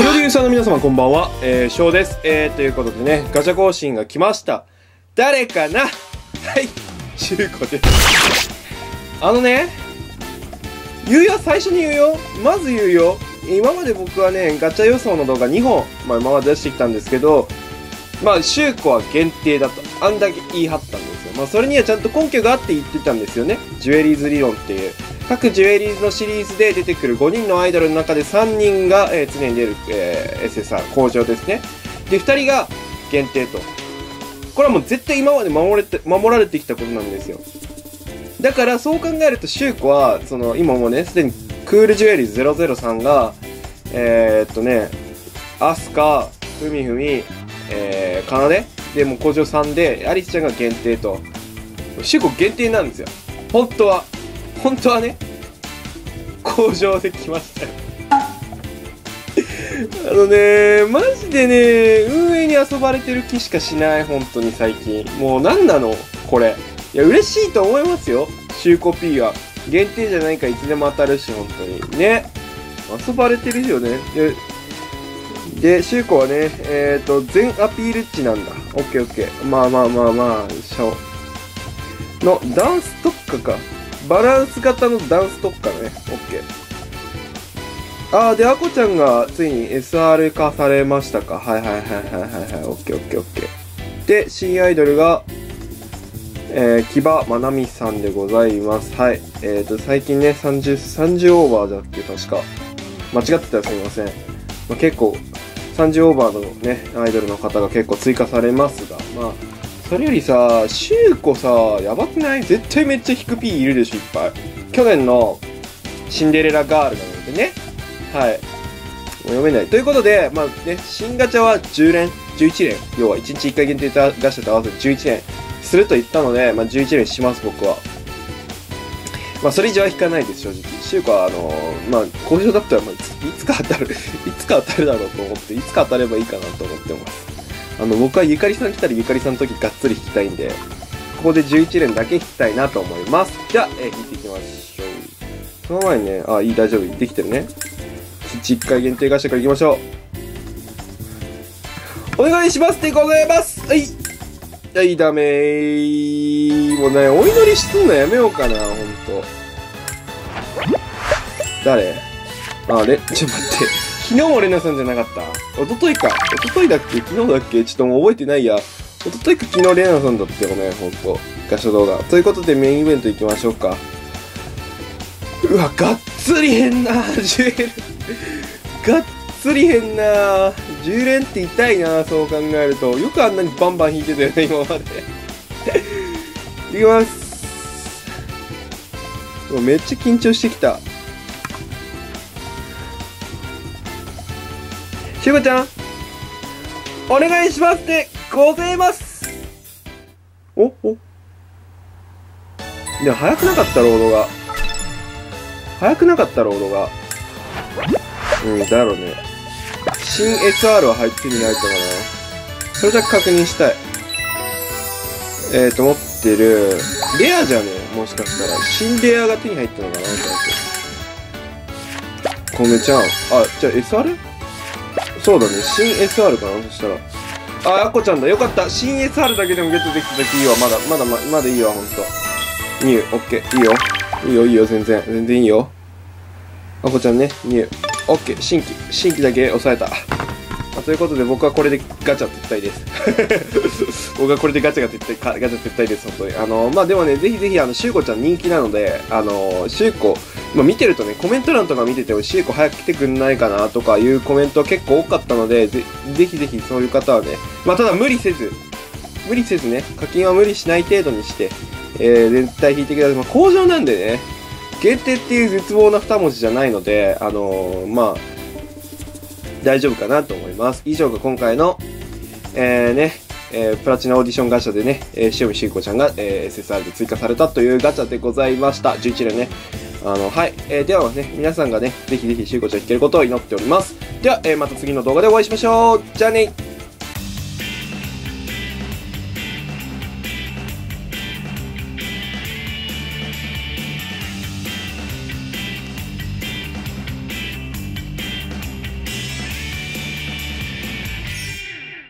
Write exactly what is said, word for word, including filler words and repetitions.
プロデューサーの皆様こんばんは、えー、翔です。えー、ということでね、ガチャ更新が来ました。誰かな？はい、中古です。あのね、言うよ、最初に言うよ。まず言うよ。今まで僕はね、ガチャ予想の動画にほん、まあ今まで出してきたんですけど、まあ、中古は限定だと、あんだけ言い張ったんですよ。まあ、それにはちゃんと根拠があって言ってたんですよね。ジュエリーズ理論っていう。各ジュエリーズのシリーズで出てくるごにんのアイドルの中でさんにんが、えー、常に出る、えー、エスエスアール 向上ですね。で、ふたりが限定と。これはもう絶対今まで守れて、守られてきたことなんですよ。だからそう考えると中古は、その、今もうね、すでにクールジュエリーズゼロゼロさんが、えー、っとね、アスカ、ふみふみ、えー、かなでで、もう工場さんで、アリスちゃんが限定と。中古限定なんですよ。本当は。本当はね、工場で来ましたよ。あのね、マジでね、運営に遊ばれてる気しかしない、本当に最近。もう何なのこれ。いや、嬉しいと思いますよ。中古 P は。限定じゃないからいつでも当たるし、本当に。ね。遊ばれてるよね。で、で、シュウコはね、えっと、全アピール値なんだ。オッケーオッケー。まあまあまあまあ、シャオ。の、ダンス特化か。バランス型のダンス特化ね。オッケー。あー、で、アコちゃんがついに エスアール 化されましたか。はいはいはいはいはいはい。オッケーオッケーオッケー。で、新アイドルが、えー、木場まなみさんでございます。はい。えっと、最近ね、さんじゅう、さんじゅうオーバーだっけ確か。間違ってたらすみません。まあ、結構、さんじゅうオーバーのね、アイドルの方が結構追加されますが、まあ、それよりさ、シュウコさ、やばくない？絶対めっちゃ引く P いるでしょ、いっぱい。去年のシンデレラガールなのでね。はい。もう読めない。ということで、まあね、新ガチャはじゅう連、じゅういち連。要は、いちにちいっかい限定ガチャと合わせてじゅういち連すると言ったので、まあじゅういち連します、僕は。まあ、それ以上は引かないです、正直。シュウコは、あのー、まあ、工場だったら、まあ、いつか当たる、いつか当たるだろうと思って、いつか当たればいいかなと思ってます。あの、僕はゆかりさん来たらゆかりさんの時がっつり引きたいんで、ここでじゅういち連だけ引きたいなと思います。じゃあ、えー、引いていきましょう。その前にね、あ、いい、大丈夫。できてるね。いち、いっかい限定ガシャから行きましょう。お願いしますでございます。はい。はい、ダメー。もうね、お祈りすんのやめようかな、ほんと。誰あれちょっと待って。昨日もレナさんじゃなかった？一昨日か。一昨日だっけ昨日だっけちょっともう覚えてないや。一昨日か昨日レナさんだったよね、ほんと。ガシャ動画。ということでメインイベント行きましょうか。うわ、がっつり変なじゅう連。がっつり変なじゅう連って痛いな、そう考えると。よくあんなにバンバン引いてたよね、今まで。いきます。めっちゃ緊張してきた。しゅうこちゃん、お願いしますでございます。おおでも早くなかったロードが。早くなかったロードが。うん、だろうね。新 エスアール は入ってに入ったかな。それだけ確認したい。えーと、持ってる、レアじゃねえもしかしたら。新レアが手に入ったのかなコメちゃん。あ、じゃあ エスアール？ そうだね。新 エスアール かなそしたら。あ、アッコちゃんだ。よかった。新 エスアール だけでもゲットできた時いいわ。まだ、まだ、ま、まだいいわ、ほんと。ニュー、オッケー。いいよ。いいよ、いいよ、全然。全然いいよ。アッコちゃんね、ニュー。オッケー。新規。新規だけ抑えた。まあ、ということで僕はこれでガチャ撤退です。僕はこれでガチャが撤退、ガチャ撤退です、本当に。あの、まあ、でもね、ぜひぜひ、あの、シュウコちゃん人気なので、あの、シュウコ、まあ、見てるとね、コメント欄とか見てても、シュウコ早く来てくんないかなとかいうコメントは結構多かったので、ぜ、ぜひぜひそういう方はね、まあ、ただ無理せず、無理せずね、課金は無理しない程度にして、えー、絶対引いてください。まあ、工場なんでね、限定っていう絶望な二文字じゃないので、あのー、まあ、大丈夫かなと思います。以上が今回の、えー、ね、えー、プラチナオーディションガチャでね、えー、塩見しゅうこちゃんが、えー、エスエスアール で追加されたというガチャでございました。じゅういち連ね。あの、はい。えー、ではね、皆さんがね、ぜひぜひしゅうこちゃん引けることを祈っております。では、えー、また次の動画でお会いしましょう。じゃあね。